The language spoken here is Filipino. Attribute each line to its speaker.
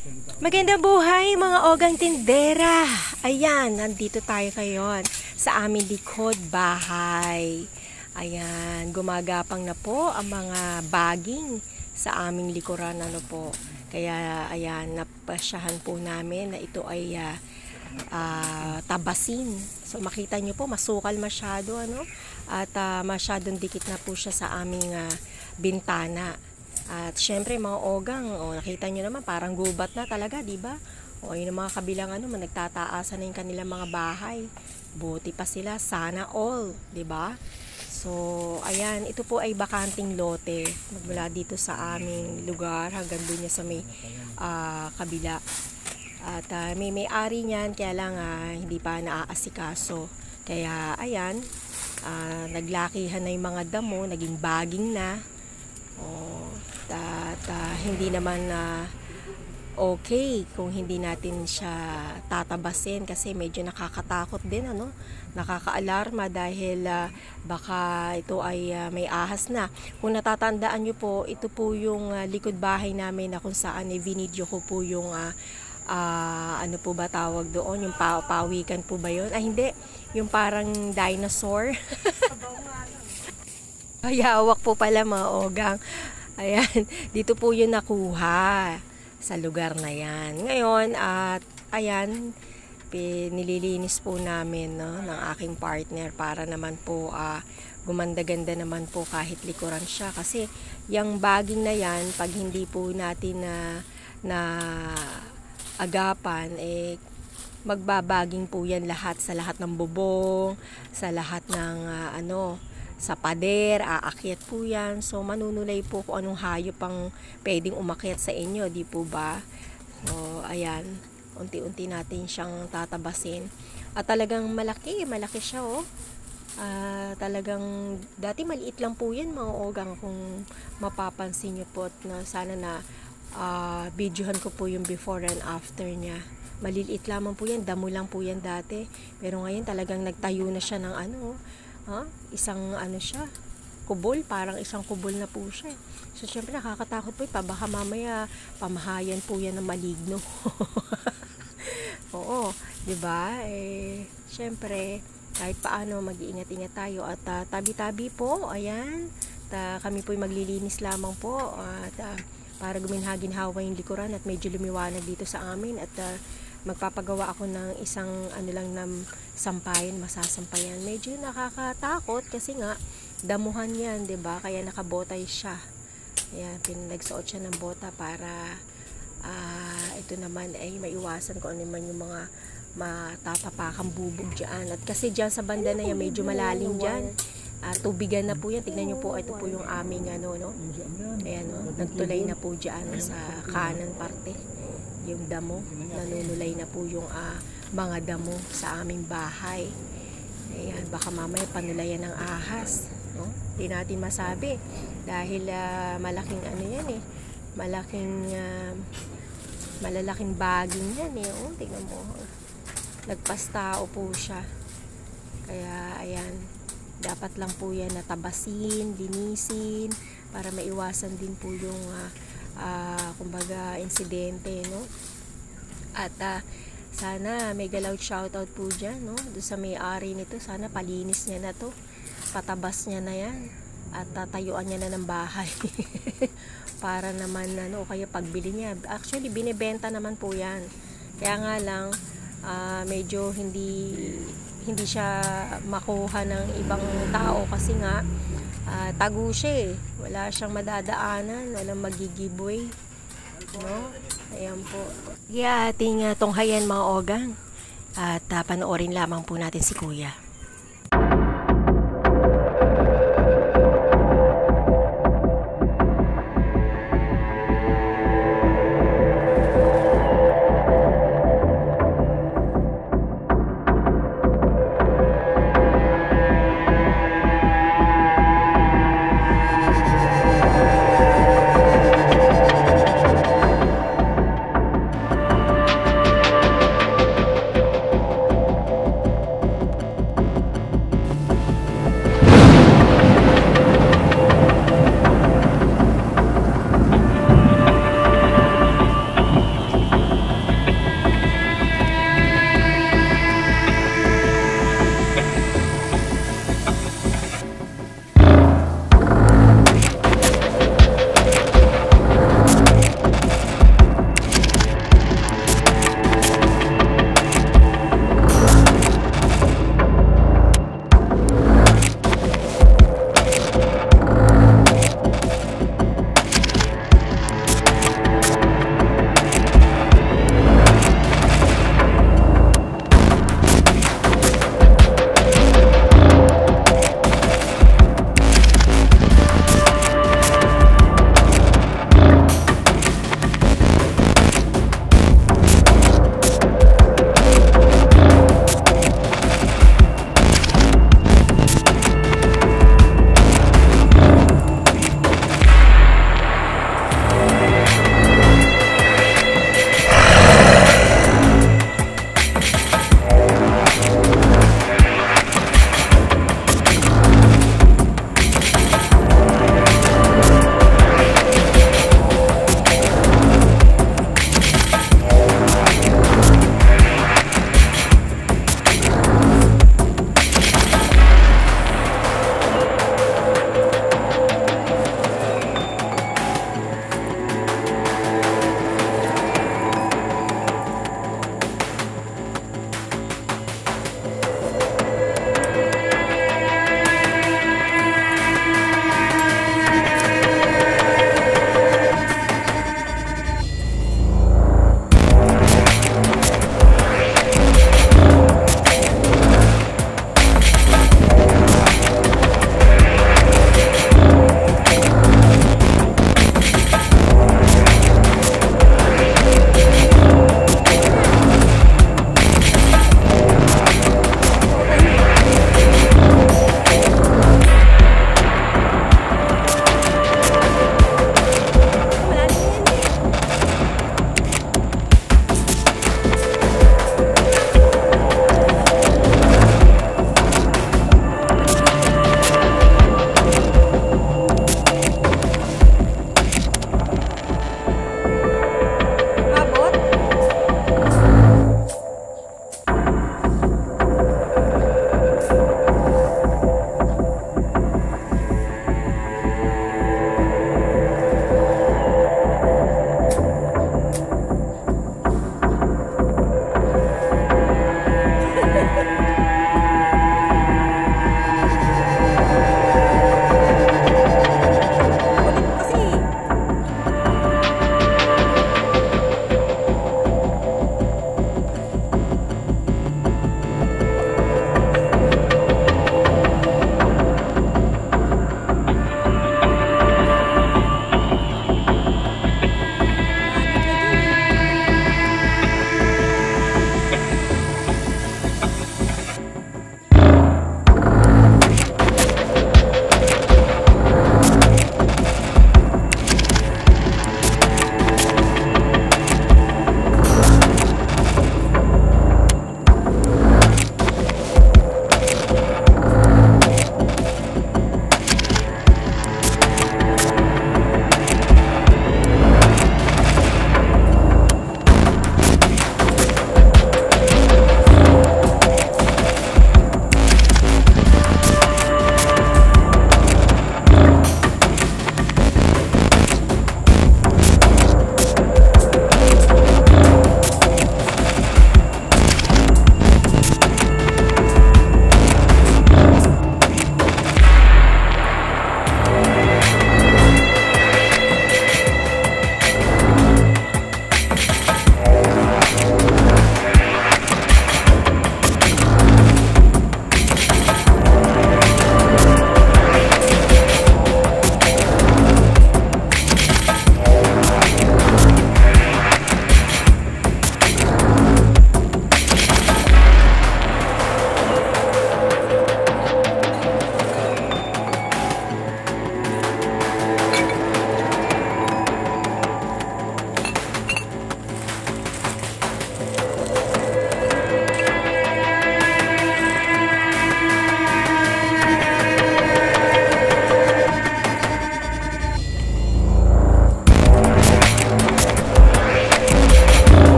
Speaker 1: Magandang buhay mga ogang tindera. Ayan, nandito tayo ngayon sa aming likod bahay. Ayan, gumagapang na po ang mga baging sa aming likuran, ano po. Kaya ayan, napasyahan po namin na ito ay tabasin. So makita nyo po, masukal masyado, ano? At masyadong dikit na po siya sa aming bintana. At syempre mga ogang, nakita nyo naman parang gubat na talaga, di ba? Yung mga kabilang nagtataasan na yung kanilang mga bahay. Buti pa sila, sana all, di ba? So, ayan, ito po ay bakanting lote. Magmula dito sa aming lugar hanggang doon niya sa may kabila. At may may-ari niyan, kaya lang hindi pa naaasikaso. Kaya, ayan, naglakihan na yung mga damo, naging baging na. At hindi naman okay kung hindi natin siya tatabasin kasi medyo nakakatakot din, nakaka-alarma dahil baka ito ay may ahas na. Kung natatandaan nyo po, ito po yung likod bahay namin na kung saan vinidyo ko po yung ano po ba tawag doon, yung pawikan po ba yun? Hindi, yung parang dinosaur. Ay, hawak po pala mga ogang. Ayan, dito po yun nakuha sa lugar na yan. Ngayon, at ayan, nililinis po namin ng aking partner para naman po gumanda-ganda naman po kahit likuran siya. Kasi yung baging na yan, pag hindi po natin na agapan, magbabaging po yan lahat sa lahat ng bubong, sa lahat ng sa pader, aakyat po yan. So, manunulay po kung anong hayop ang pwedeng umakyat sa inyo, di po ba? So, ayan, unti-unti natin siyang tatabasin. At talagang malaki siya, talagang, dati maliit lang po yan, mga ogang, kung mapapansin nyo po, na sana na videohan ko po yung before and after niya. Maliliit lamang po yan, damo lang po yan dati. Pero ngayon talagang nagtayo na siya ng isang siya, kubol, parang isang kubol na po siya. So syempre nakakatakot po, baka mamaya pamahayan po yan ng maligno. Oo, 'di ba? Syempre kahit paano mag-iingat-ingat tayo at tabi-tabi po, ayan. Kami po ay maglilinis lamang po at para guminhagin-hawa yung likuran at medyo lumiwanag dito sa amin at magpapagawa ako ng isang lang na sampayan, masasampayan. Medyo nakakatakot kasi nga damuhan yan, 'di ba? Kaya nakabotay siya. Ayan, pinagsuot siya ng bota para ito naman ay maiwasan kung ano man yung mga matatapakang bubog diyan. At kasi diyan sa banda na yan medyo malalim diyan. Tubigan na po yan. Tignan nyo po, ito po yung aming ayan, nagtulay na po diyan sa kanan parte. Yung damo, nanunulay na po yung mga damo sa aming bahay. Ayan, baka mamaya panulayan ng ahas, hindi natin masabi dahil malaking yan malalaking baging yan tingnan mo, nagpastao po siya. Kaya ayan, dapat lang po yan natabasin, linisin para maiwasan din po yung kumbaga insidente, at sana may galaw shoutout po dyan, doon sa may-ari nito. Sana palinis niya na to, patabas niya na yan at tatayuan niya na ng bahay. Para naman o kaya pagbili niya, actually binibenta naman po yan, kaya nga lang medyo hindi siya makuha ng ibang tao kasi nga tago siya, wala siyang madadaanan, walang magigiveaway, ayan po. Ating tunghayan mga ogang at panoorin lamang po natin si kuya.